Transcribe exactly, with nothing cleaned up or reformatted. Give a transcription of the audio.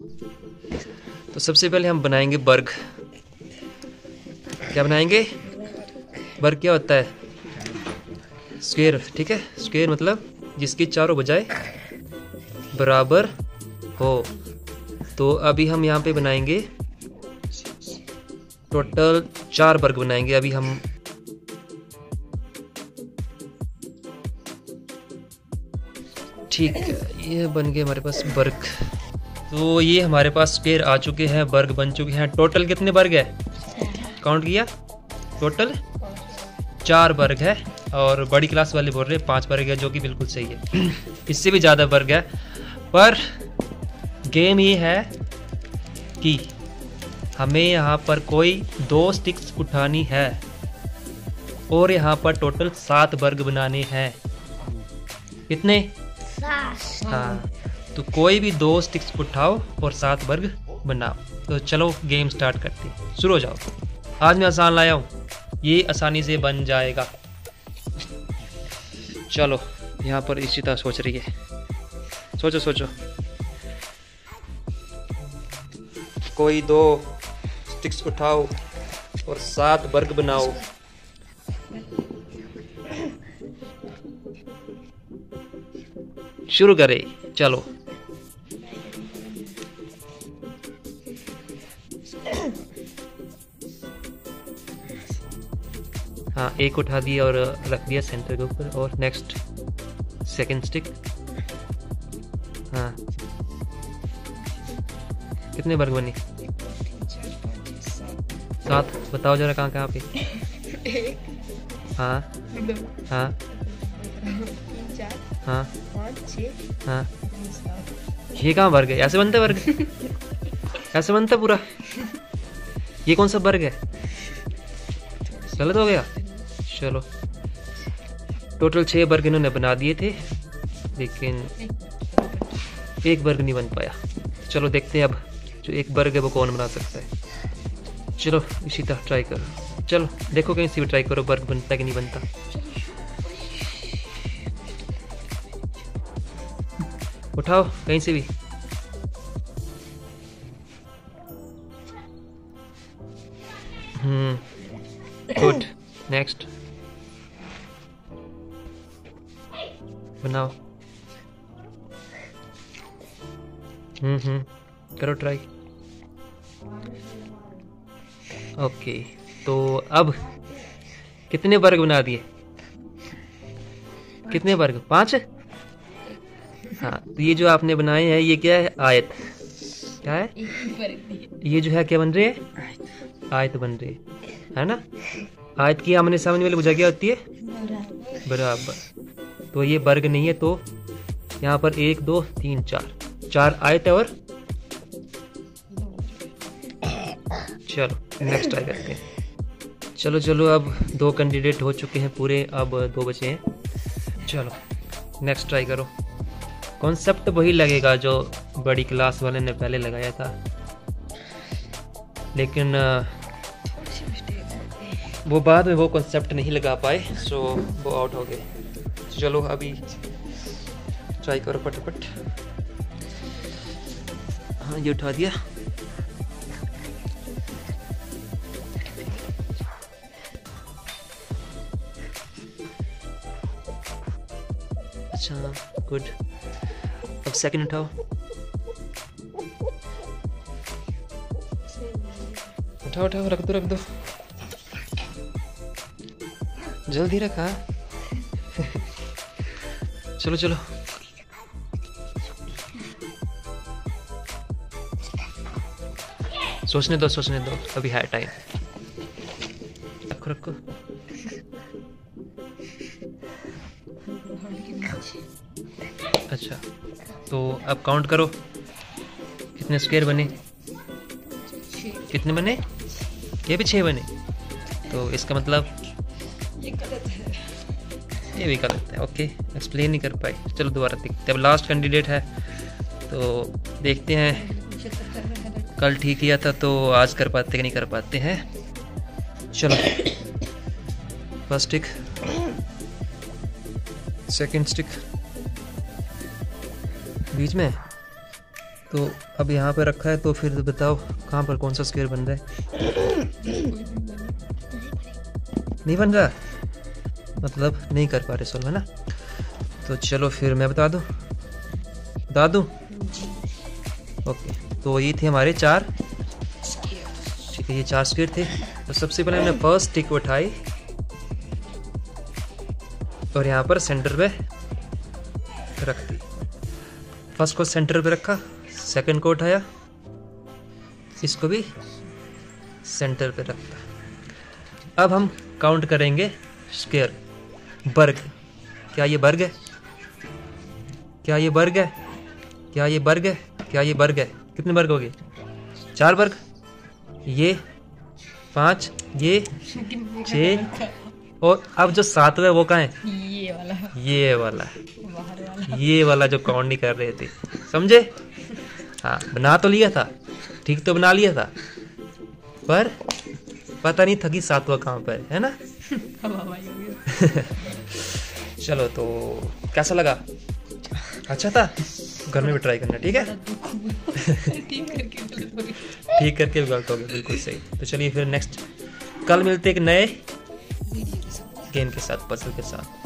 तो सबसे पहले हम बनाएंगे वर्ग। क्या बनाएंगे? वर्ग क्या होता है? स्क्वायर, ठीक है। स्क्वायर मतलब जिसकी चारों बजाय बराबर हो। तो अभी हम यहाँ पे बनाएंगे टोटल चार वर्ग बनाएंगे अभी हम। ठीक है, ये बन गए हमारे पास वर्ग। तो ये हमारे पास स्क्वायर आ चुके हैं, वर्ग बन चुके हैं। टोटल कितने वर्ग है? काउंट किया? टोटल चार वर्ग है। और बड़ी क्लास वाले बोल रहे हैं पांच वर्ग है, जो कि बिल्कुल सही है। इससे भी ज़्यादा वर्ग है, पर गेम ये है कि हमें यहाँ पर कोई दो स्टिक्स उठानी है और यहाँ पर टोटल सात वर्ग बनाने हैं। कितने? सात। हाँ, तो कोई भी दो स्टिक्स उठाओ और सात वर्ग बनाओ। तो चलो गेम स्टार्ट करते हैं, शुरू हो जाओ। आज मैं आसान लाया हूँ, ये आसानी से बन जाएगा। चलो यहाँ पर इसी तरह सोच रही है, सोचो सोचो। कोई दो स्टिक्स उठाओ और सात वर्ग बनाओ। शुरू करें, चलो। हाँ, एक उठा दिया और रख दिया सेंटर के ऊपर। और नेक्स्ट सेकंड स्टिक। हाँ, कितने वर्ग बने? सात। बताओ जरा कहाँ कहाँ पे? हाँ हाँ हाँ हाँ, ये कहाँ वर्ग है? ऐसे बनता है वर्ग? ऐसे बनता है पूरा? ये कौन सा वर्ग है? गलत हो गया। चलो, टोटल छह वर्ग इन्होंने बना दिए थे, लेकिन एक वर्ग नहीं बन पाया। चलो देखते हैं अब जो एक वर्ग है वो कौन बना सकता है। चलो इसी तरह ट्राई करो। चलो देखो कहीं से भी ट्राई करो, वर्ग बनता है कि नहीं बनता। उठाओ कहीं से भी। हम्म, गुड। नेक्स्ट बनाओ। हम्म हम्म करो ट्राई। ओके, तो अब कितने वर्ग बना दिए? कितने वर्ग? पांच। हाँ, तो ये जो आपने बनाए हैं ये क्या है? आयत। क्या है ये जो है? क्या बन रहे हैं? आयत बन रही है ना। आयत की आमने सामने वाली भुजा क्या होती है? बराबर। तो ये वर्ग नहीं है, तो यहाँ पर एक दो तीन चार, चार आयत है। और चलो नेक्स्ट ट्राई करते हैं। चलो चलो, अब दो कैंडिडेट हो चुके हैं पूरे, अब दो बचे हैं। चलो नेक्स्ट ट्राई करो। कॉन्सेप्ट वही लगेगा जो बड़ी क्लास वाले ने पहले लगाया था, लेकिन वो बाद में वो कॉन्सेप्ट नहीं लगा पाए, सो वो आउट हो गए। चलो अभी ट्राई करो फटाफट। हाँ, ये उठा दिया। अच्छा, गुड। अब सेकंड उठाओ। उठाओ उठाओ, रख दो रख दो, जल्दी रखा। चलो चलो, सोचने दो सोचने दो, अभी है टाइम। रखो रखो। अच्छा, तो अब काउंट करो कितने स्क्वायर बने? कितने बने? ये भी छः बने। तो इसका मतलब ये गलत है, ये भी गलत है। ओके, एक्सप्लेन नहीं कर पाए। चलो दोबारा देखते हैं। अब लास्ट कैंडिडेट है, तो देखते हैं। कल ठीक किया था, तो आज कर पाते कि नहीं कर पाते हैं। चलो, फर्स्ट स्टिक, सेकंड स्टिक बीच में, तो अब यहाँ पे रखा है, तो फिर बताओ कहाँ पर कौन सा स्क्वायर बन रहा है? नहीं बन रहा, मतलब नहीं कर पा रहे सॉल्व, है ना? तो चलो फिर मैं बता दूँ बता दूँ ओके। तो ये थे हमारे चार, ठीक है, ये चार स्क्वायर थे। तो सबसे पहले हमने फर्स्ट टिक उठाई और यहाँ पर सेंटर पे रख दी। फर्स्ट को सेंटर पे रखा, सेकंड को उठाया, इसको भी सेंटर पे रखा। अब हम काउंट करेंगे स्क्वायर, वर्ग। क्या ये वर्ग है? क्या ये वर्ग है? क्या ये वर्ग है? क्या ये वर्ग है? कितने वर्ग हो गए? चार वर्ग, ये पाँच, ये छः, और अब जो सातवें वो कहाँ है? ये वाला, ये वाला, बाहर वाला, ये वाला जो काउंट नहीं कर रहे थे, समझे? हाँ, बना तो लिया था, ठीक तो बना लिया था, पर पता नहीं था कि सातवां कहाँ पर है ना। चलो, तो कैसा लगा? अच्छा था? घर में भी ट्राई करना, ठीक है? ठीक करके ठीक करके भी गलत हो गया, बिल्कुल सही। तो चलिए फिर नेक्स्ट कल मिलते एक नए गेम के साथ, पजल के साथ।